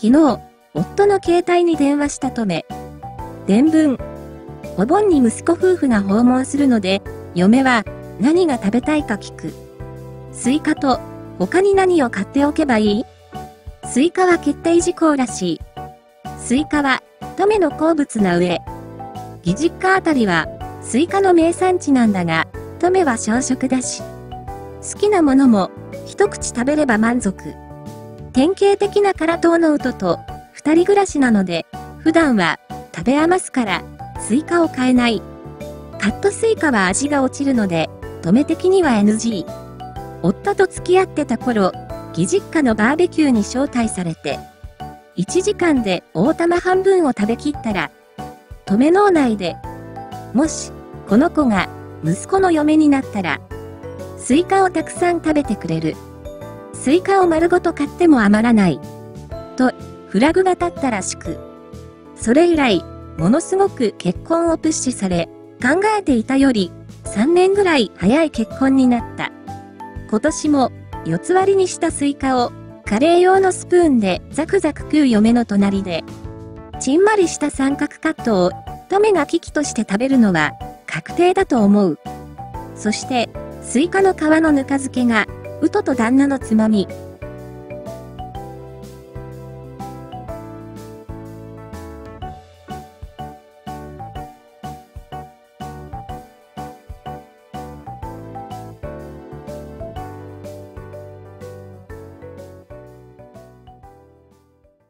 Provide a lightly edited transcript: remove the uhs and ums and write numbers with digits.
昨日、夫の携帯に電話したとめ。伝聞。お盆に息子夫婦が訪問するので、嫁は何が食べたいか聞く。スイカと他に何を買っておけばいい？スイカは決定事項らしい。スイカは登米の好物な上、義実家あたりはスイカの名産地なんだが、登米は小食だし。好きなものも一口食べれば満足。典型的な辛党のウトと二人暮らしなので、普段は食べ余すからスイカを買えない。カットスイカは味が落ちるので、登米的には NG。夫と付き合ってた頃、義実家のバーベキューに招待されて、1時間で大玉半分を食べきったら、登米脳内で、もし、この子が息子の嫁になったら、スイカをたくさん食べてくれる。スイカを丸ごと買っても余らない。と、フラグが立ったらしく。それ以来、ものすごく結婚をプッシュされ、考えていたより3年ぐらい早い結婚になった。今年も4つ割りにしたスイカをカレー用のスプーンでザクザク食う嫁の隣で、ちんまりした三角カットを登米が危機として食べるのは確定だと思う。そして、スイカの皮のぬか漬けが、ウトと旦那のつまみ。